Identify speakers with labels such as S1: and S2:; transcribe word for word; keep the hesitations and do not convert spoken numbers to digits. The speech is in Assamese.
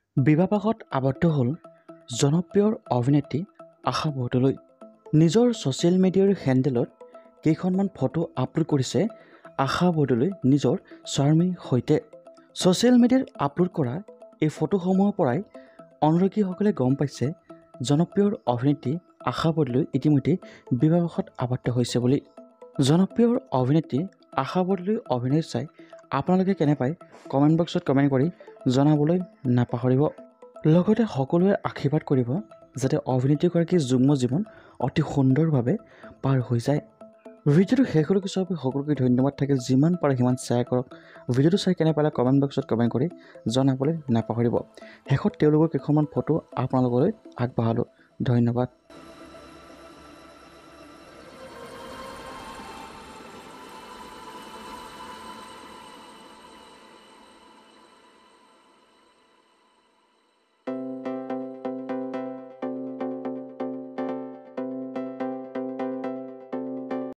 S1: বিবাহপাশত আবদ্ধ হ'ল জনপ্ৰিয় অভিনেত্ৰী আশা বৰদলৈ। নিজৰ ছ'চিয়েল মিডিয়াৰ হেণ্ডেলত কেইখনমান ফটো আপলোড কৰিছে আশা বৰদলৈ নিজৰ স্বামীৰ সৈতে। ছ'চিয়েল মিডিয়াত আপলোড কৰা এই ফটোসমূহৰ পৰাই অনুৰাগীসকলে গম পাইছে জনপ্ৰিয় অভিনেত্ৰী আশা বৰদলৈ ইতিমধ্যে বিবাহপাশত আবদ্ধ হৈছে বুলি। জনপ্ৰিয় অভিনেত্ৰী আশা বৰদলৈ অভিনয় চাই আপোনালোকে কেনে পায় কমেণ্ট বক্সত কমেণ্ট কৰি জনাবলৈ নাপাহৰিব। লগতে সকলোৱে আশীৰ্বাদ কৰিব যাতে অভিনেত্ৰীগৰাকীৰ যুগ্ম জীৱন অতি সুন্দৰভাৱে পাৰ হৈ যায়। ভিডিঅ'টো শেষলৈকে চোৱাৰ বাবে সকলোকে ধন্যবাদ থাকে। যিমান পাৰে সিমান শ্বেয়াৰ কৰক। ভিডিঅ'টো চাই কেনে পালে কমেণ্ট বক্সত কমেণ্ট কৰি জনাবলৈ নাপাহৰিব। শেষত তেওঁলোকৰ কেইখনমান ফটো আপোনালোকলৈ আগবঢ়ালোঁ। ধন্যবাদ।